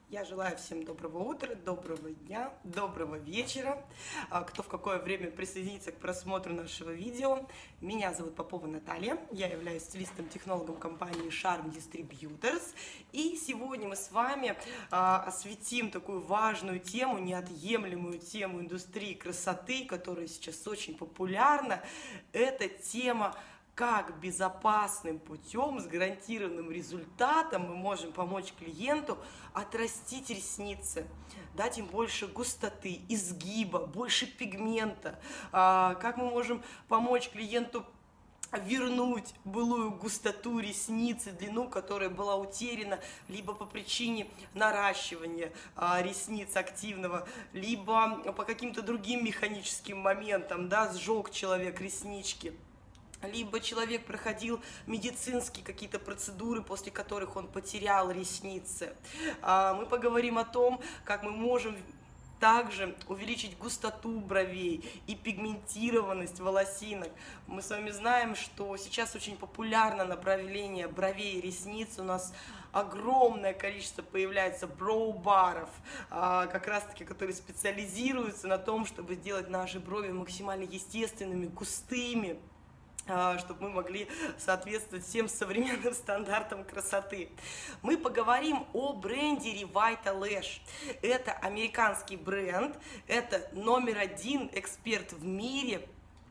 Я желаю всем доброго утра, доброго дня, доброго вечера, кто в какое время присоединится к просмотру нашего видео. Меня зовут Попова Наталья, я являюсь стилистом-технологом компании Charm Distributors. И сегодня мы с вами осветим такую важную тему, неотъемлемую тему индустрии красоты, которая сейчас очень популярна. Это тема, как безопасным путем, с гарантированным результатом мы можем помочь клиенту отрастить ресницы, дать им больше густоты, изгиба, больше пигмента, как мы можем помочь клиенту вернуть былую густоту ресницы, длину, которая была утеряна либо по причине наращивания ресниц активного, либо по каким-то другим механическим моментам, да, сжег человек реснички. Либо человек проходил медицинские какие-то процедуры, после которых он потерял ресницы. Мы поговорим о том, как мы можем также увеличить густоту бровей и пигментированность волосинок. Мы с вами знаем, что сейчас очень популярно направление бровей и ресниц. У нас огромное количество появляется броу-баров, как раз таки, которые специализируются на том, чтобы сделать наши брови максимально естественными, густыми, чтобы мы могли соответствовать всем современным стандартам красоты. Мы поговорим о бренде Revita Lash. Это американский бренд, это №1 эксперт в мире,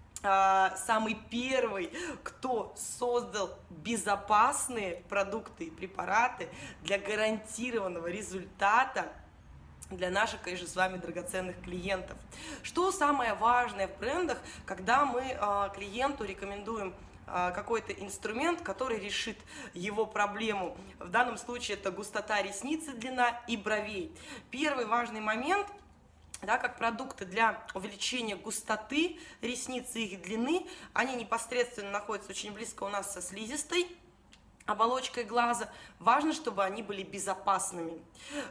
самый первый, кто создал безопасные продукты и препараты для гарантированного результата для наших, конечно, с вами драгоценных клиентов. Что самое важное в брендах, когда мы клиенту рекомендуем какой-то инструмент, который решит его проблему. В данном случае это густота ресницы, длина и бровей. Первый важный момент, да, как продукты для увеличения густоты ресниц и их длины, они непосредственно находятся очень близко у нас со слизистой оболочкой глаза. Важно, чтобы они были безопасными.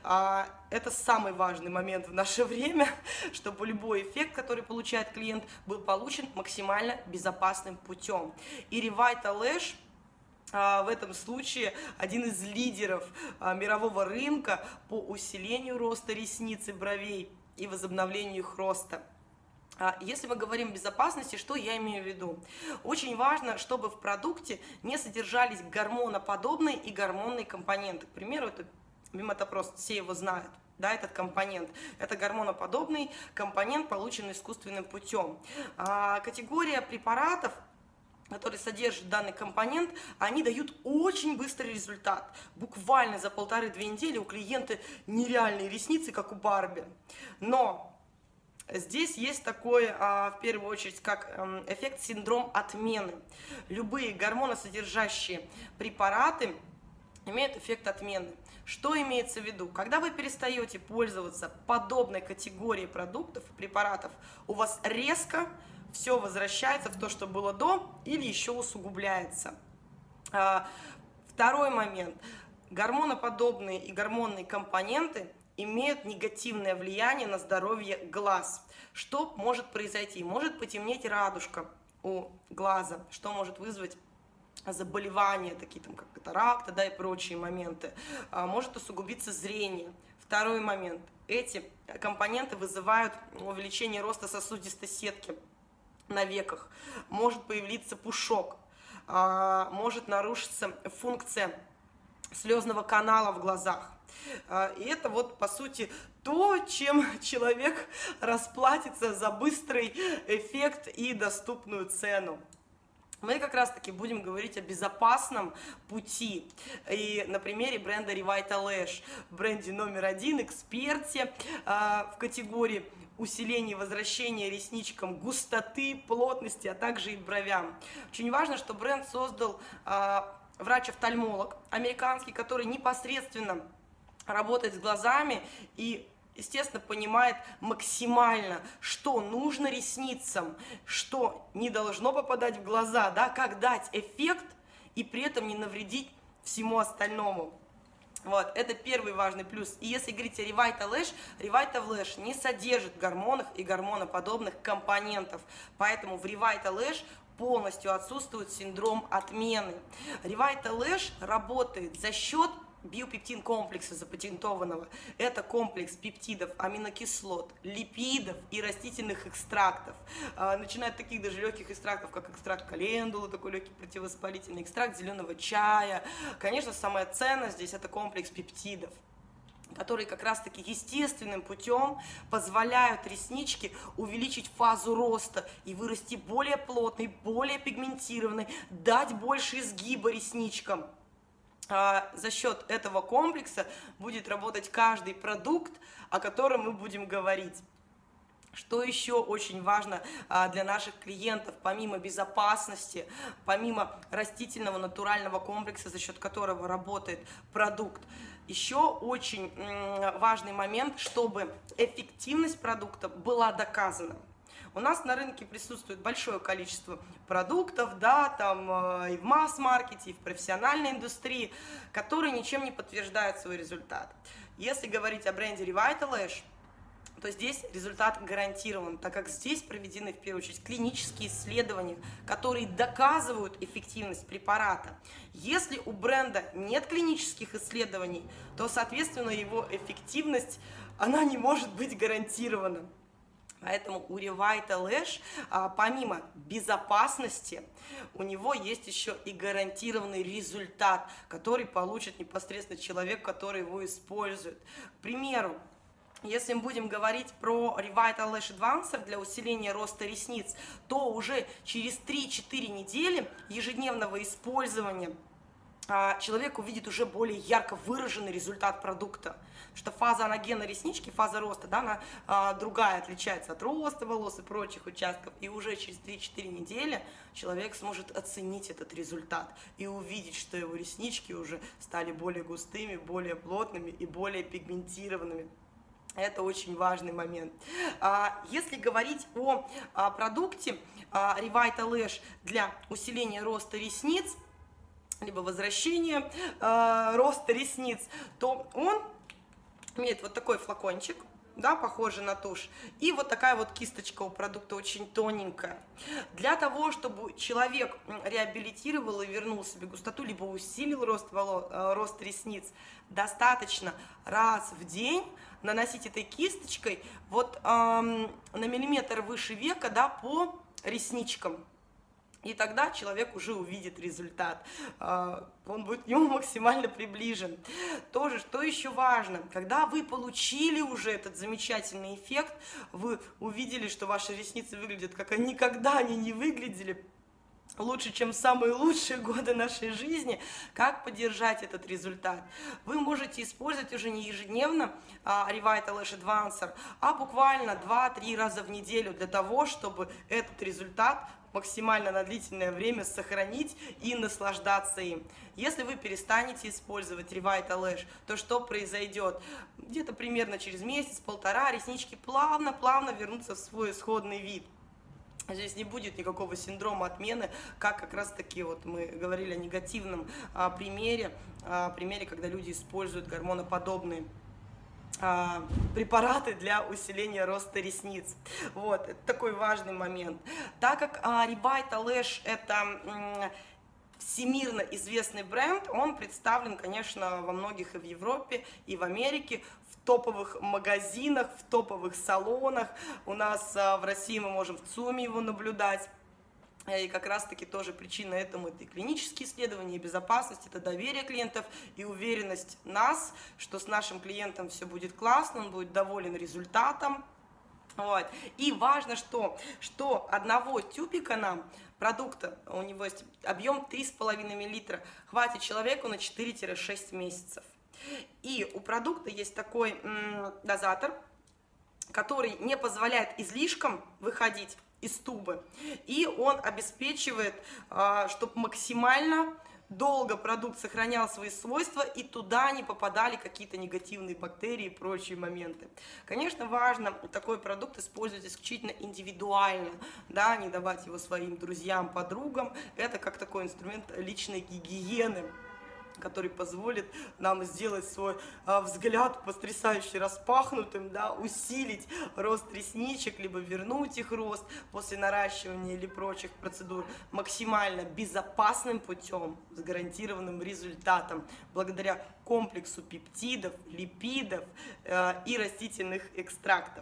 Это самый важный момент в наше время, чтобы любой эффект, который получает клиент, был получен максимально безопасным путем. И Revita Lash в этом случае один из лидеров мирового рынка по усилению роста ресниц и бровей и возобновлению их роста. Если мы говорим о безопасности, что я имею в виду? Очень важно, чтобы в продукте не содержались гормоноподобные и гормонные компоненты. К примеру, это мимотопрост, все его знают. Да, этот компонент. Это гормоноподобный компонент, полученный искусственным путем. Категория препаратов, которые содержат данный компонент, они дают очень быстрый результат. Буквально за 1,5–2 недели у клиента нереальные ресницы, как у Барби. Но здесь есть такой, в первую очередь, как эффект синдром отмены. Любые гормоносодержащие препараты имеют эффект отмены. Что имеется в виду? Когда вы перестаете пользоваться подобной категорией продуктов, препаратов, у вас резко все возвращается в то, что было до, или еще усугубляется. Второй момент. Гормоноподобные и гормонные компоненты имеют негативное влияние на здоровье глаз. Что может произойти? Может потемнеть радужка у глаза, что может вызвать заболевания, такие там, как катаракта, да, и прочие моменты. Может усугубиться зрение. Второй момент. Эти компоненты вызывают увеличение роста сосудистой сетки на веках. Может появиться пушок. Может нарушиться функция слезного канала в глазах. И это вот, по сути, то, чем человек расплатится за быстрый эффект и доступную цену. Мы как раз-таки будем говорить о безопасном пути. И на примере бренда Revita Lash, бренде №1, эксперте в категории усиления и возвращения ресничкам густоты, плотности, а также и бровям. Очень важно, что бренд создал врач-офтальмолог американский, который непосредственно работает с глазами и, естественно, понимает максимально, что нужно ресницам, что не должно попадать в глаза, да, как дать эффект и при этом не навредить всему остальному. Вот, это первый важный плюс. И если говорить о Revita Lash не содержит гормонов и гормоноподобных компонентов, поэтому в Revita Lash полностью отсутствует синдром отмены. Revita Lash работает за счет биопептин комплекса запатентованного. Это комплекс пептидов, аминокислот, липидов и растительных экстрактов. Начиная от таких даже легких экстрактов, как экстракт календулы, такой легкий противовоспалительный, экстракт зеленого чая. Конечно, самое ценное здесь это комплекс пептидов, которые как раз-таки естественным путем позволяют ресничке увеличить фазу роста и вырасти более плотной, более пигментированной, дать больше изгиба ресничкам. За счет этого комплекса будет работать каждый продукт, о котором мы будем говорить. Что еще очень важно для наших клиентов, помимо безопасности, помимо растительного натурального комплекса, за счет которого работает продукт, еще очень важный момент, чтобы эффективность продукта была доказана. У нас на рынке присутствует большое количество продуктов, да, там и в масс-маркете, и в профессиональной индустрии, которые ничем не подтверждают свой результат. Если говорить о бренде Revitalash, то здесь результат гарантирован, так как здесь проведены в первую очередь клинические исследования, которые доказывают эффективность препарата. Если у бренда нет клинических исследований, то, соответственно, его эффективность, она не может быть гарантирована. Поэтому у Revitalash, помимо безопасности, у него есть еще и гарантированный результат, который получит непосредственно человек, который его использует. К примеру, если мы будем говорить про Revitalash Advancer для усиления роста ресниц, то уже через 3-4 недели ежедневного использования человек увидит уже более ярко выраженный результат продукта. Что фаза анагена реснички, фаза роста, да, она другая, отличается от роста волос и прочих участков. И уже через 3-4 недели человек сможет оценить этот результат и увидеть, что его реснички уже стали более густыми, более плотными и более пигментированными. Это очень важный момент. Если говорить о продукте Revitalash для усиления роста ресниц, либо возвращения роста ресниц, то он имеет вот такой флакончик, да, похожий на тушь, и вот такая вот кисточка у продукта очень тоненькая. Для того, чтобы человек реабилитировал и вернул себе густоту, либо усилил рост ресниц, достаточно раз в день наносить этой кисточкой вот на миллиметр выше века, да, по ресничкам. И тогда человек уже увидит результат, он будет к нему максимально приближен. Тоже, что еще важно, когда вы получили уже этот замечательный эффект, вы увидели, что ваши ресницы выглядят, как они никогда не выглядели, лучше, чем в самые лучшие годы нашей жизни, как поддержать этот результат? Вы можете использовать уже не ежедневно Revitalash Advancer, а буквально 2-3 раза в неделю для того, чтобы этот результат максимально на длительное время сохранить и наслаждаться им. Если вы перестанете использовать Revitalash, то что произойдет? Где-то примерно через месяц-полтора реснички плавно вернутся в свой исходный вид. Здесь не будет никакого синдрома отмены, как раз таки вот мы говорили о негативном примере, когда люди используют гормоноподобные препараты для усиления роста ресниц. Вот, это такой важный момент. Так как Revitalash это всемирно известный бренд, он представлен, конечно, во многих и в Европе, и в Америке, в топовых магазинах, в топовых салонах. У нас в России мы можем в ЦУМе его наблюдать. И как раз-таки тоже причина этому — это и клинические исследования, и безопасность, это доверие клиентов, и уверенность нас, что с нашим клиентом все будет классно, он будет доволен результатом. Вот. И важно, что одного тюбика нам продукта, у него есть объем 3,5 мл, хватит человеку на 4-6 месяцев. И у продукта есть такой дозатор, который не позволяет излишкам выходить из тубы, и он обеспечивает, чтобы максимально долго продукт сохранял свои свойства и туда не попадали какие-то негативные бактерии и прочие моменты. Конечно, важно такой продукт использовать исключительно индивидуально, да, не давать его своим друзьям, подругам. Это как такой инструмент личной гигиены. который позволит нам сделать свой взгляд потрясающе распахнутым, да, усилить рост ресничек, либо вернуть их рост после наращивания или прочих процедур максимально безопасным путем, с гарантированным результатом, благодаря комплексу пептидов, липидов и растительных экстрактов.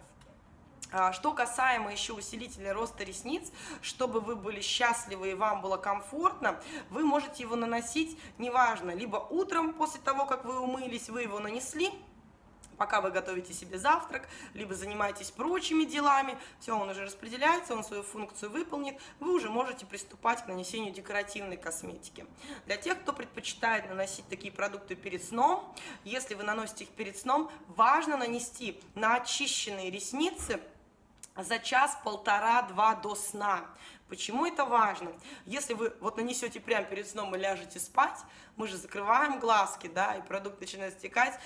Что касаемо еще усилителя роста ресниц, чтобы вы были счастливы и вам было комфортно, вы можете его наносить, неважно, либо утром после того, как вы умылись, вы его нанесли, пока вы готовите себе завтрак, либо занимаетесь прочими делами, все, он уже распределяется, он свою функцию выполнит, вы уже можете приступать к нанесению декоративной косметики. Для тех, кто предпочитает наносить такие продукты перед сном, если вы наносите их перед сном, важно нанести на очищенные ресницы за час, полтора, два до сна. Почему это важно? Если вы вот нанесете прямо перед сном и ляжете спать, мы же закрываем глазки, да, и продукт начинает стекать,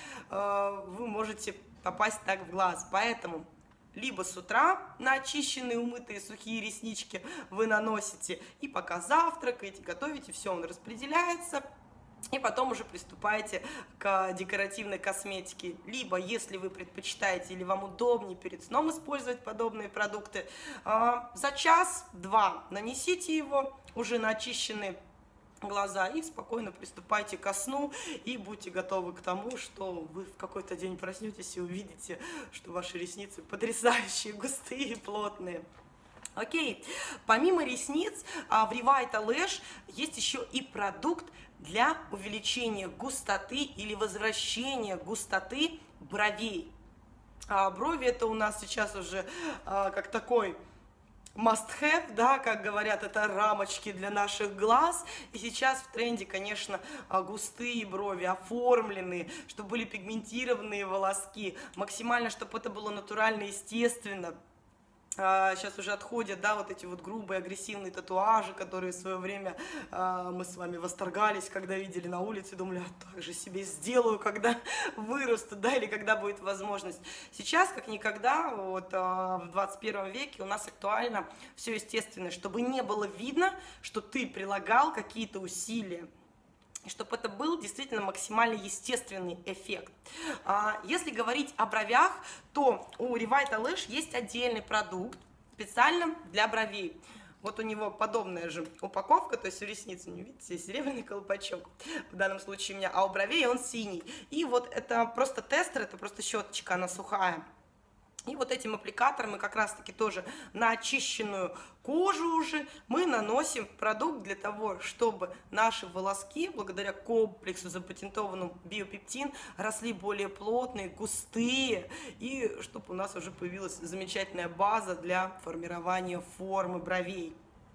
вы можете попасть так в глаз. Поэтому либо с утра на очищенные, умытые, сухие реснички вы наносите, и пока завтракаете, готовите, все, он распределяется. И потом уже приступаете к декоративной косметике. Либо, если вы предпочитаете или вам удобнее перед сном использовать подобные продукты, за час-два нанесите его уже на очищенные глаза и спокойно приступайте ко сну. И будьте готовы к тому, что вы в какой-то день проснетесь и увидите, что ваши ресницы потрясающие, густые и плотные. Окей, помимо ресниц в Revita Lash есть еще и продукт для увеличения густоты или возвращения густоты бровей. Брови это у нас сейчас уже как такой must-have, да, как говорят, это рамочки для наших глаз. И сейчас в тренде, конечно, густые брови, оформленные, чтобы были пигментированные волоски, максимально, чтобы это было натурально, естественно. Сейчас уже отходят, да, вот эти вот грубые, агрессивные татуажи, которые в свое время мы с вами восторгались, когда видели на улице, думали, а так же себе сделаю, когда вырасту, да, или когда будет возможность. Сейчас, как никогда, вот в 21 веке у нас актуально все естественное, чтобы не было видно, что ты прилагал какие-то усилия. И чтобы это был действительно максимально естественный эффект. Если говорить о бровях, то у Revita Lash есть отдельный продукт специально для бровей. Вот у него подобная же упаковка, то есть у ресниц, не видите, серебряный колпачок в данном случае у меня, а у бровей он синий. И вот это просто тестер, это просто щеточка, она сухая. И вот этим аппликатором мы как раз-таки тоже на очищенную кожу уже мы наносим продукт для того, чтобы наши волоски, благодаря комплексу запатентованному биопептин, росли более плотные, густые, и чтобы у нас уже появилась замечательная база для формирования формы бровей.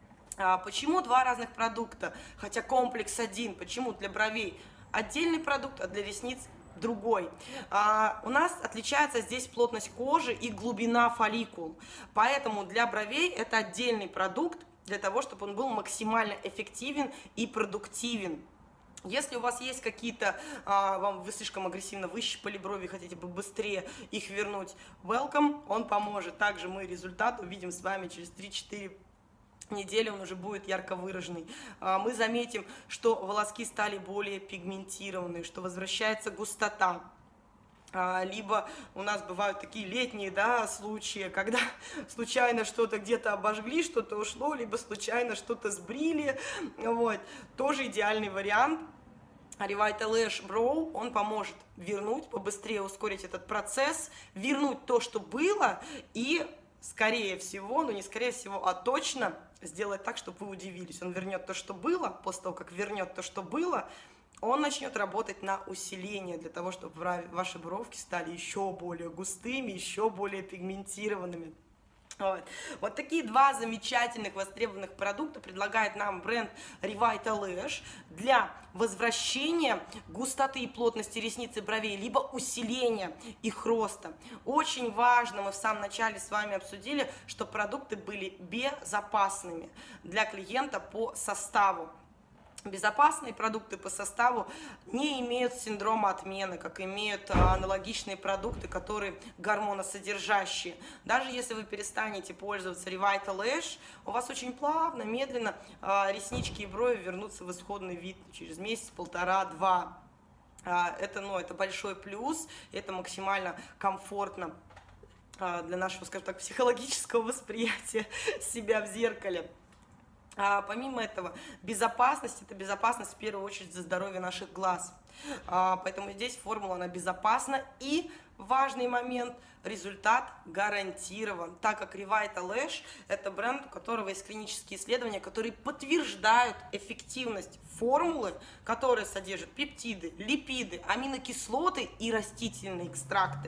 Почему два разных продукта, хотя комплекс один, почему для бровей отдельный продукт, а для ресниц другой? У нас отличается здесь плотность кожи и глубина фолликул, поэтому для бровей это отдельный продукт для того, чтобы он был максимально эффективен и продуктивен. Если у вас есть какие-то, вы слишком агрессивно выщипали брови, хотите бы быстрее их вернуть, welcome, он поможет. Также мы результат увидим с вами через 3-4 недели, он уже будет ярко выраженный. Мы заметим, что волоски стали более пигментированные, что возвращается густота. Либо у нас бывают такие летние, да, случаи, когда случайно что-то где-то обожгли, что-то ушло, либо случайно что-то сбрили. Вот. Тоже идеальный вариант. Revita Lash Brow, он поможет вернуть, побыстрее ускорить этот процесс, вернуть то, что было, и скорее всего, ну не скорее всего, а точно сделать так, чтобы вы удивились. Он вернет то, что было, после того, как вернет то, что было, он начнет работать на усиление, для того, чтобы ваши бровки стали еще более густыми, еще более пигментированными. Вот такие два замечательных востребованных продукта предлагает нам бренд Revita Lash для возвращения густоты и плотности ресниц и бровей, либо усиления их роста. Очень важно, мы в самом начале с вами обсудили, что продукты были безопасными для клиента по составу. Безопасные продукты по составу не имеют синдрома отмены, как имеют аналогичные продукты, которые гормоносодержащие. Даже если вы перестанете пользоваться Revital Lash, у вас очень плавно, медленно реснички и брови вернутся в исходный вид через месяц, полтора, два. Это большой плюс, это максимально комфортно для нашего, скажем так, психологического восприятия себя в зеркале. Помимо этого, безопасность – это безопасность в первую очередь за здоровье наших глаз. Поэтому здесь формула, она безопасна. И важный момент – результат гарантирован, так как Revital Lash – это бренд, у которого есть клинические исследования, которые подтверждают эффективность формулы, которая содержит пептиды, липиды, аминокислоты и растительные экстракты.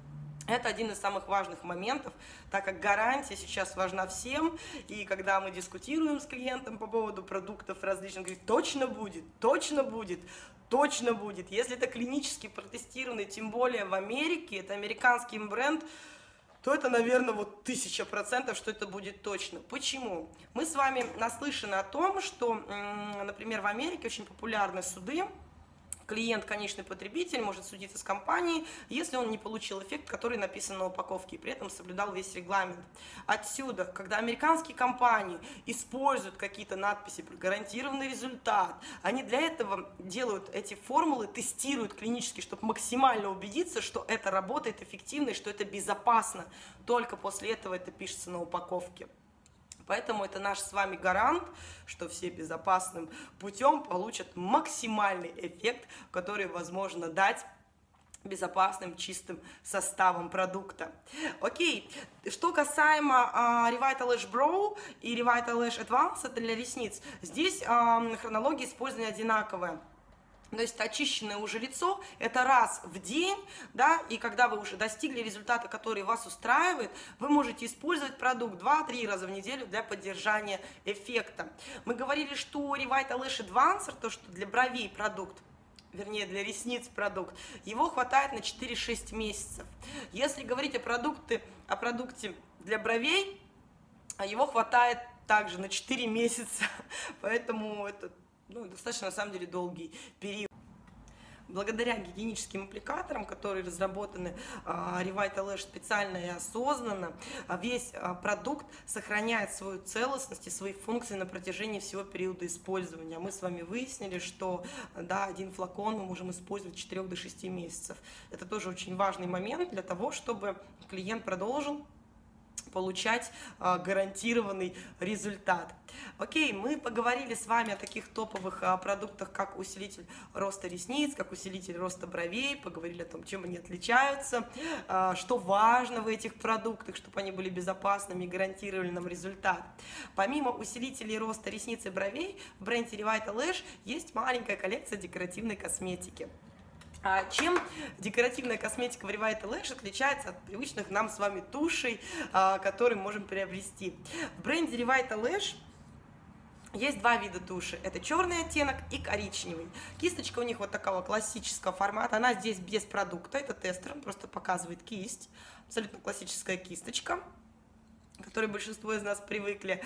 Это один из самых важных моментов, так как гарантия сейчас важна всем, и когда мы дискутируем с клиентом по поводу продуктов различных, говорит, точно будет, точно будет, точно будет. Если это клинически протестированный, тем более в Америке, это американский бренд, то это, наверное, 1000%, что это будет точно. Почему? Мы с вами наслышаны о том, что, например, в Америке очень популярны суды. Клиент, конечный потребитель, может судиться с компанией, если он не получил эффект, который написан на упаковке, и при этом соблюдал весь регламент. Отсюда, когда американские компании используют какие-то надписи про гарантированный результат, они для этого делают эти формулы, тестируют клинически, чтобы максимально убедиться, что это работает эффективно и что это безопасно. Только после этого это пишется на упаковке. Поэтому это наш с вами гарант, что все безопасным путем получат максимальный эффект, который возможно дать безопасным чистым составом продукта. Окей, что касаемо Revital Lash Brow и Revital Lash Advance, это для ресниц, здесь хронология использования одинаковая. То есть очищенное уже лицо – это раз в день, да, и когда вы уже достигли результата, который вас устраивает, вы можете использовать продукт 2-3 раза в неделю для поддержания эффекта. Мы говорили, что Revital Lash Advancer, то, что для бровей продукт, вернее, для ресниц продукт, его хватает на 4-6 месяцев. Если говорить о продукте для бровей, его хватает также на 4 месяца, поэтому это достаточно, на самом деле, долгий период. Благодаря гигиеническим аппликаторам, которые разработаны Revital Lash специально и осознанно, весь продукт сохраняет свою целостность и свои функции на протяжении всего периода использования. Мы с вами выяснили, что один флакон мы можем использовать от 4 до 6 месяцев. Это тоже очень важный момент для того, чтобы клиент продолжил получать гарантированный результат. Окей, мы поговорили с вами о таких топовых продуктах, как усилитель роста ресниц, как усилитель роста бровей, поговорили о том, чем они отличаются, что важно в этих продуктах, чтобы они были безопасными и гарантировали нам результат. Помимо усилителей роста ресниц и бровей, в бренде Revital Lash есть маленькая коллекция декоративной косметики. Чем декоративная косметика в Revital Lash отличается от привычных нам с вами тушей, которые можем приобрести? В бренде Revital Lash есть два вида туши. Это черный оттенок и коричневый. Кисточка у них вот такого классического формата. Она здесь без продукта. Это тестер, он просто показывает кисть. Абсолютно классическая кисточка, к которой большинство из нас привыкли.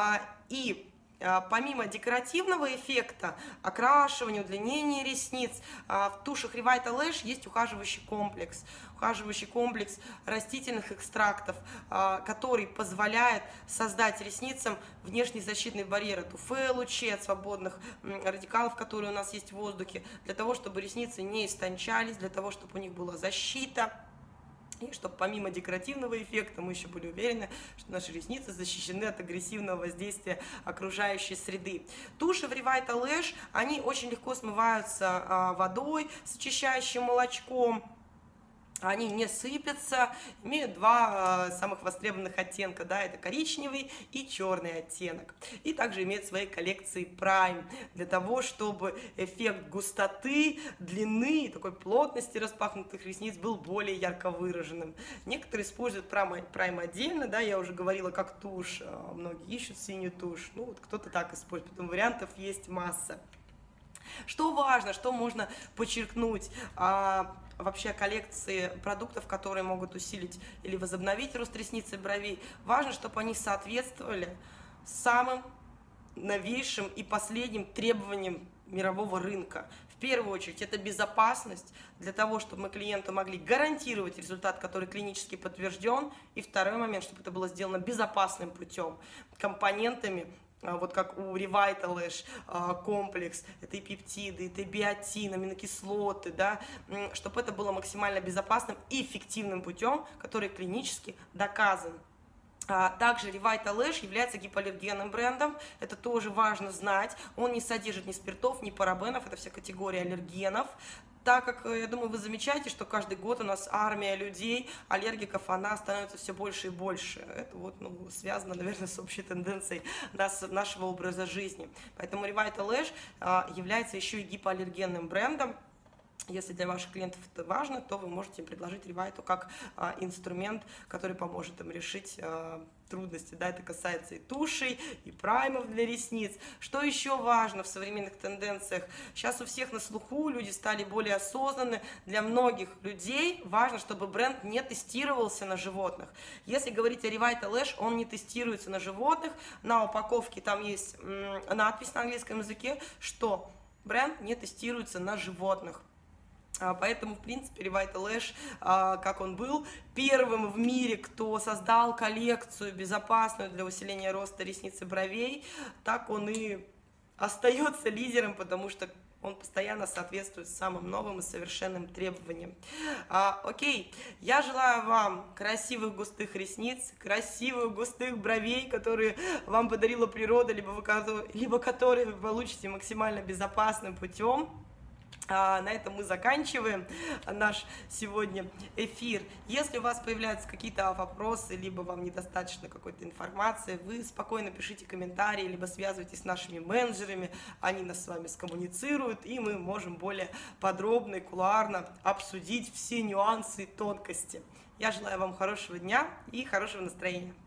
Помимо декоративного эффекта, окрашивания, удлинения ресниц, в тушах Revital Lash есть ухаживающий комплекс растительных экстрактов, который позволяет создать ресницам внешний защитный барьер от УФ-лучей, от свободных радикалов, которые у нас есть в воздухе, для того, чтобы ресницы не истончались, для того, чтобы у них была защита. И чтобы помимо декоративного эффекта мы еще были уверены, что наши ресницы защищены от агрессивного воздействия окружающей среды. Туши в Revital Lash, они очень легко смываются водой с очищающим молочком. Они не сыпятся, имеют два самых востребованных оттенка, это коричневый и черный оттенок. И также имеют в своей коллекции Prime, для того, чтобы эффект густоты, длины, такой плотности распахнутых ресниц был более ярко выраженным. Некоторые используют Prime отдельно, я уже говорила, как тушь, многие ищут синюю тушь, кто-то так использует, поэтому вариантов есть масса. Что важно, что можно подчеркнуть вообще коллекции продуктов, которые могут усилить или возобновить рост ресниц и бровей. Важно, чтобы они соответствовали самым новейшим и последним требованиям мирового рынка. В первую очередь это безопасность для того, чтобы мы клиенту могли гарантировать результат, который клинически подтвержден. И второй момент, чтобы это было сделано безопасным путем, компонентами, вот как у Revitalash комплекс, это и пептиды, это и биотин, аминокислоты, да, чтобы это было максимально безопасным и эффективным путем, который клинически доказан. Также Revitalash является гипоаллергенным брендом, это тоже важно знать, он не содержит ни спиртов, ни парабенов, это вся категория аллергенов. Так как, я думаю, вы замечаете, что каждый год у нас армия людей, аллергиков, она становится все больше и больше. Это вот, связано, наверное, с общей тенденцией нашего образа жизни. Поэтому Revitalash является еще и гипоаллергенным брендом. Если для ваших клиентов это важно, то вы можете им предложить Revito как инструмент, который поможет им решить трудности. Да, это касается и тушей, и праймов для ресниц. Что еще важно в современных тенденциях? Сейчас у всех на слуху, люди стали более осознанны. Для многих людей важно, чтобы бренд не тестировался на животных. Если говорить о Revitalash, он не тестируется на животных. На упаковке там есть надпись на английском языке, что бренд не тестируется на животных. Поэтому, в принципе, Revitalash, как он был первым в мире, кто создал коллекцию безопасную для усиления роста ресниц и бровей, так он и остается лидером, потому что он постоянно соответствует самым новым и совершенным требованиям. Окей, я желаю вам красивых густых ресниц, красивых густых бровей, которые вам подарила природа, либо которые вы получите максимально безопасным путем. На этом мы заканчиваем наш сегодня эфир. Если у вас появляются какие-то вопросы, либо вам недостаточно какой-то информации, вы спокойно пишите комментарии, либо связывайтесь с нашими менеджерами, они нас с вами скоммуницируют, и мы можем более подробно и кулуарно обсудить все нюансы и тонкости. Я желаю вам хорошего дня и хорошего настроения.